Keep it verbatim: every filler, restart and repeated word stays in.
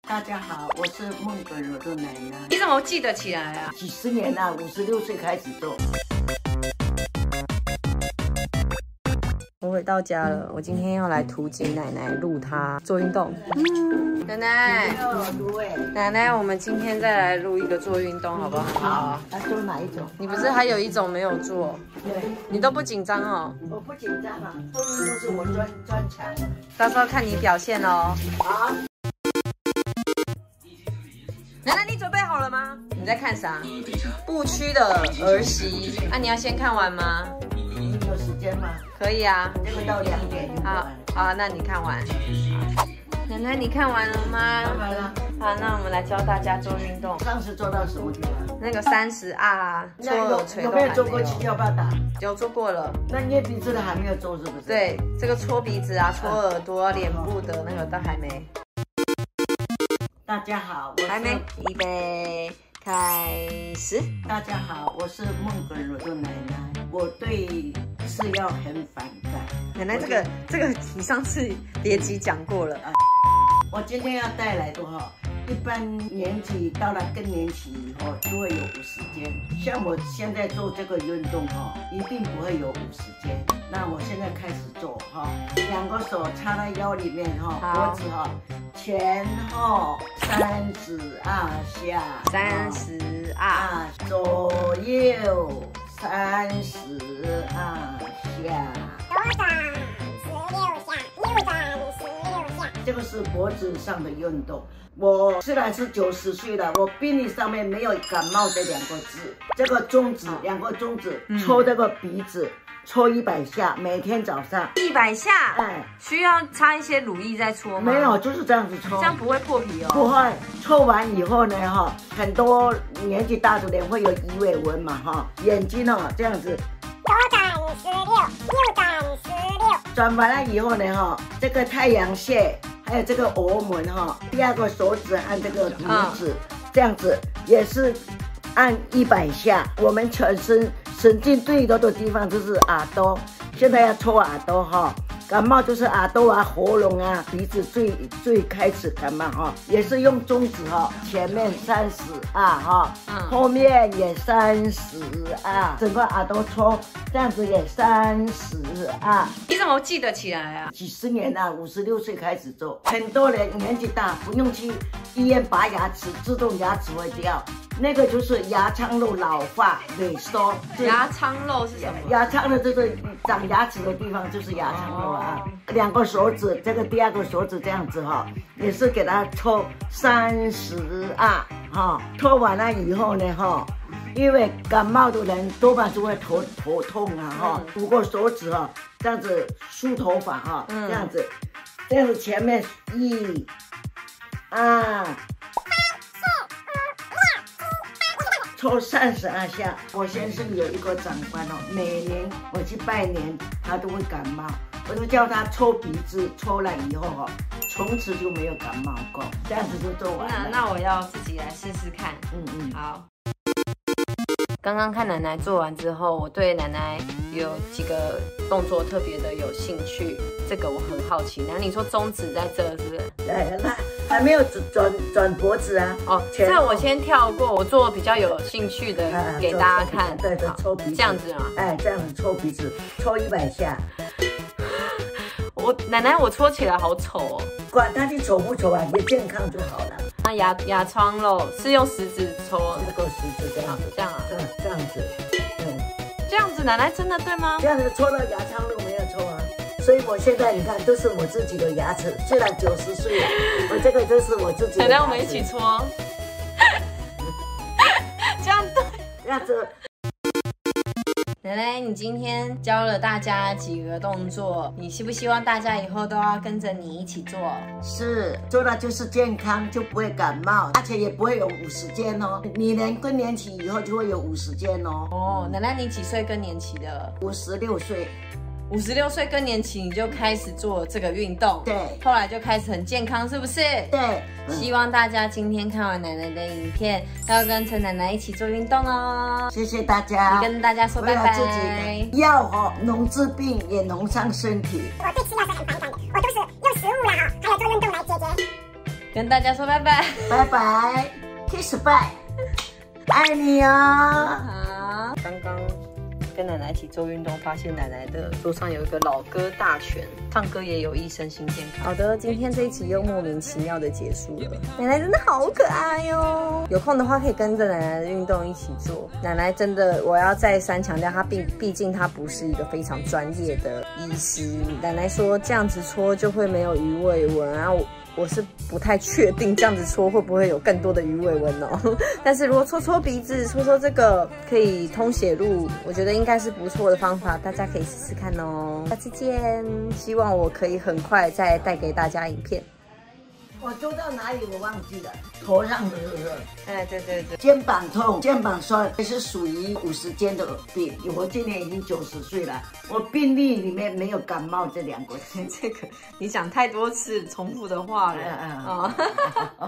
大家好，我是孟格柔的奶奶。 你怎么记得起来啊？ 几十年了，五十六岁开始做。 我回到家了，我今天要来图景奶奶录她做运动。嗯，奶奶，奶奶，我们今天再来录一个做运动，好不好？好。 要做哪一种？ 你不是还有一种没有做？ 对。你都不紧张哦？ 我不紧张啊，做运动是我专专长。 到时候看你表现哦。好。奶奶，你准备好了吗？你在看啥？不屈的儿媳。那、啊、你要先看完吗？ 你有时间吗？ 可以啊， 这个到两点就好，好，那你看完。奶奶，你看完了吗？ 看完了。 好，那我们来教大家做运动。 上次做到什么地方？ 那个三十 R 搓耳垂有没有做过七跳八打？ 有做过了。那捏鼻子的还没有做，是不是？ 对，这个搓鼻子啊、搓耳朵、脸部的那个都还没。 大家好，我还没，预备。开始！ 大家好，我是孟格柔的奶奶。我对吃药很反感。 奶奶，这个这个你上次别集讲过了。啊、 我今天要带来的哈，一般年纪到了更年期以后就会有五十肩。像我现在做这个运动哈，一定不会有五十肩。那我现在开始做哈，两个手插在腰里面哈，脖子哈。前后三十二下， 三十二， 左右三十二下， 左转十六下，右转十六下。 这个是脖子上的运动。我虽然是九十岁了，我病历上面没有感冒这两个字。这个中指，两个中指抽这个鼻子。嗯，搓一百下，每天早上一百下，哎，需要擦一些乳液再搓吗？ 没有，就是这样子搓， 这样不会破皮哦。 不会，搓完以后呢，哈，很多年纪大的人会有鱼尾纹嘛，哈，眼睛哦这样子， 左转十六，右转十六， 转完了以后呢，哈，这个太阳穴还有这个额门哈，第二个手指按这个拇指，嗯、这样子也是按一百下，我们全身。神经最多的地方就是耳朵，现在要搓耳朵哈。感冒就是耳朵啊、喉咙啊、鼻子最最开始感冒哈，也是用中指哈，前面三十二哈，嗯、后面也三十二，整个耳朵搓这样子也三十二。 你怎么记得起来啊？ 几十年了，五十六岁开始做，很多人年纪大不用去医院拔牙齿，自动牙齿会掉。那个就是牙苍肉老化萎缩。 牙苍肉是什么？ 牙苍的这个长牙齿的地方就是牙苍肉啊。哦、两个手指，这个第二个手指这样子哈，也是给它搓三十二哈。搓完了以后呢哈，因为感冒的人多半就会头头痛啊哈。五个手指哈，这样子梳头发哈，这样子，这样子前面一、二。抽三十二下。我先生有一个长官哦，每年我去拜年，他都会感冒，我就叫他抽鼻子，抽了以后哦，从此就没有感冒过。这样子就做完了。 那那我要自己来试试看。嗯嗯，好。刚刚看奶奶做完之后，我对奶奶有几个动作特别的有兴趣，这个我很好奇。那你说中指在这是不是？ 对，那还没有转转脖子啊。哦， 这我先跳过，我做比较有兴趣的给大家看。 对对，抽鼻子这样子啊。 哎，这样子抽鼻子，抽一百下。 我奶奶我搓起来好丑哦。 管它去丑不丑啊，你健康就好了。 那牙牙床肉是用食指搓， 这个食指这样子， 这样啊， 嗯，这样子， 嗯，这样子，奶奶真的对吗？ 这样子搓到牙床肉没有搓啊，所以我现在你看都是我自己的牙齿，虽然九十岁了，我这个都是我自己的牙齿。 奶奶，我们一起搓，这样对， 这样子。 奶奶，你今天教了大家几个动作，你希不希望大家以后都要跟着你一起做？ 是，做了就是健康，就不会感冒，而且也不会有五十肩哦。女人更年期以后就会有五十肩哦。 哦，奶奶你几岁更年期的？ 五十六岁。 五十六岁更年期你就开始做这个运动， 对， 后来就开始很健康，是不是？ 对。 希望大家今天看完奶奶的影片，要跟陈奶奶一起做运动哦。 谢谢大家， 你跟大家说拜拜。 自己药哦，能治病也能伤身体。 我对吃药是很反感的，我都是用食物啦哈，还有做运动来解决。 跟大家说拜拜， 拜拜 ，kiss bye， 爱你哦。 好，刚刚跟奶奶一起做运动，发现奶奶的桌上有一个老歌大全，唱歌也有益身心健康。好的，今天这一集又莫名其妙的结束了。奶奶真的好可爱哟！有空的话可以跟着奶奶的运动一起做。奶奶真的，我要再三强调，她毕毕竟她不是一个非常专业的医师。奶奶说这样子搓就会没有鱼尾纹啊。我我是不太确定这样子搓会不会有更多的鱼尾纹哦，但是如果搓搓鼻子、搓搓这个可以通血路，我觉得应该是不错的方法，大家可以试试看哦。下次见，希望我可以很快再带给大家影片。 我做到哪里我忘记了，头上的是不是？ 哎，对对对， 肩膀痛，肩膀酸是属于五十肩的病。我今年已经九十岁了，我病历里面没有感冒这两个字。 这个你讲太多次重复的话了。嗯嗯。